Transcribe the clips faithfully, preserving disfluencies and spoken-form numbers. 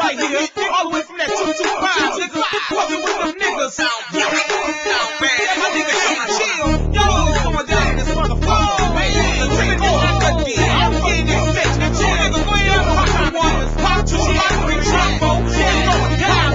right here, all the way from that two two five, nigga. Fucking with them niggas. Yeah, my nigga shit chill. Yo, going down in this motherfucker. Man, tripping on the again. I'm getting this bitch. And two niggas go ahead and pop one, pop two, pop three, trumbo. Shit going down.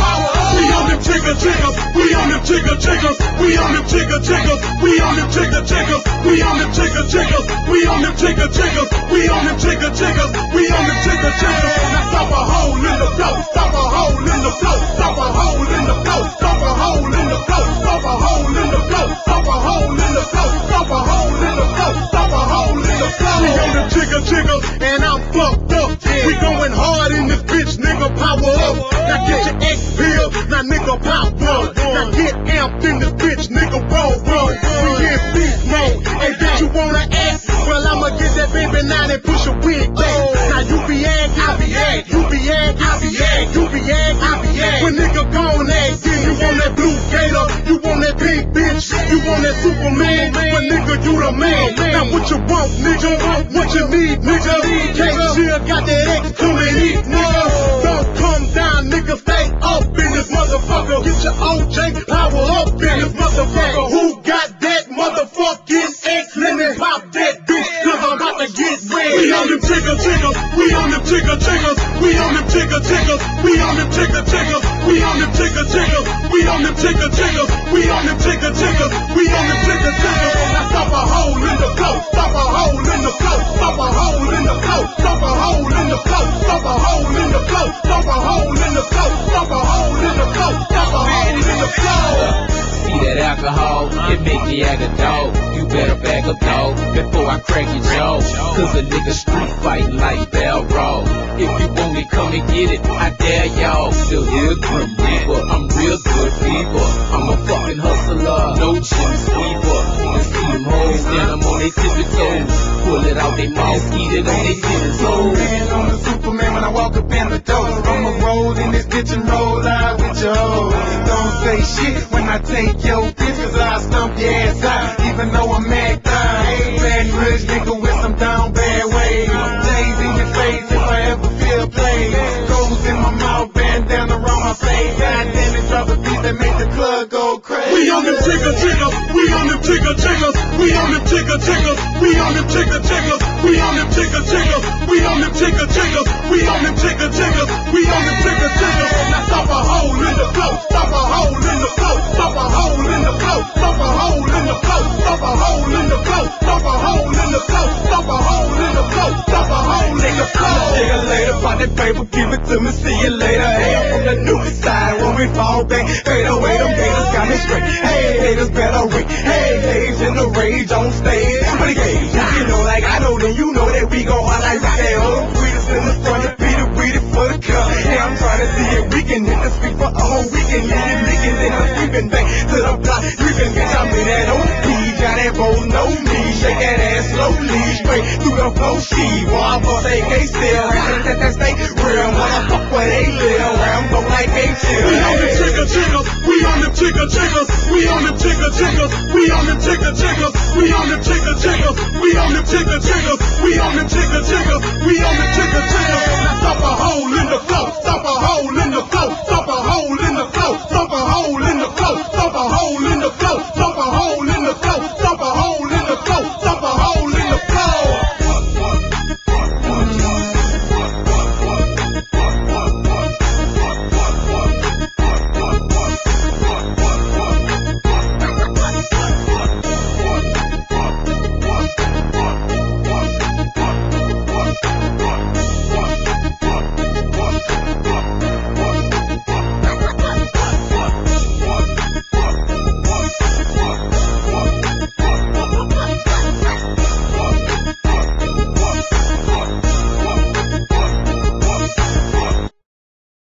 We on them jigger jiggers. We on them jigger jiggers. We on them jigger jiggers. We on them jigger jiggers. We on them jigger jiggers. We on them jigger jiggers. We on them jigger jiggers. We on them jigger jiggers. Now stop a hole in the flow. Stop a hole in the flow. Stop a hole in the flow. Stop a hole in the flow. Stop a hole in the flow. Stop a hole in the flow. Stop a hole in the flow. Stop a hole in the flow. We on them jigger jiggers and I'm fucked up. We going hard in this bitch, nigga. Power up. Now get your X pill. Now nigga pop one. Now get amped in this bitch, nigga. Roll, roll. We in beast mode. Hey, bitch, you wanna act? Well, I'ma get that baby nine and push a wig back. Now you be ag, I be ag. You be ag, I be ag. You be ag, I be ag. When nigga gon' act, then you want that blue gator. You want that pink bitch. You want that Superman. But nigga, you the man. Now what you want, nigga? What you need, nigga? K-Chill got that X to me, eat, nigga. Don't come down, nigga. Stay up in this motherfucker. Get your O J power up in this motherfucker. Who got that motherfucking X? Let me pop that bitch, cause I'm about to get red. We on them jigger jiggers. We on them jigger jiggers. We on them jigger jiggers. We on them jigger jiggers. We on them jigger jiggers. We on them jigger jiggers. We on them jigger jiggers. We on them jigger jiggers. Now stop a hole in the flow. Stop a hole in the flow. Stop a hole in the flow. Stop a hole in the flow. Stop a hole in the flow. Stop a hole in the flow. Stop a hole in the flow. Stop a hole in the flow. See that alcohol, it make me act a dog. You better back up, dog, before I crack your jaw. Cause a nigga street fighting like Bell Raw. If you want it, come and get it, I dare y'all. Still here, Grim Reaper, I'm real good people. I'm a fucking hustler, no chin sweeper. You see them hoes, stand them on they tippy toes. Pull it out they mouth, eat it on they tippy toes. Man, I'm the Superman when I walk up in the door. I'ma roll in this bitch and roll out with your hoes. Don't say shit when I take your bitch, cause I'll stomp your ass out, even though I'm mad down. Bad rich nigga with some down bad ways. Days in your face if I ever feel play. Goes in my mouth, bandana around my face. God damn it, drop a beat that make the club go crazy. We on them jigger jiggers. We on them jigger jiggers. We on them jigger jiggers. We on them jigger jiggers. We on them jigger jiggers. We on them jigger jiggers. We on them jigger jiggers. We on them jigger jiggers. Now stop a hole in the flow. Stop a hole in the flow. Stop a hole in the flow. Stop a hole in the flow. Stop a hole in the flow. Stop a hole in the flow. Stop a hole in the flow. Stop a hole in the flow. See you later, pop that paper, give it to me, see you later. Hey, I'm from the new side, when we fall back, fade away, them haters got me straight. Hey, haters better wait. Hey, haters in the rage on stage. But again, you know like I know, then you know that we gon' hard like rock that old. Breeders in the front, the beat it, breed it for the cup. Hey, I'm trying to see if we can hit the street for a whole weekend. Hit it, licking, then I'm creeping back to the block. Creeping, bitch, I'm in that O P. Got that bowl, no me. Shake that ass slowly, straight through the flow. She want boss A K still. That, that, that stay real. Motherfuck where they live. Where I'm go like they chill. We on them jigger jiggers. We on them jigger jiggers. We on them jigger jiggers. We on them jigger jiggers. We on them jigger jiggers. We on them jigger jiggers. We on them jigger jiggers. We on them jigger jiggers. Now stop a hole in the flow.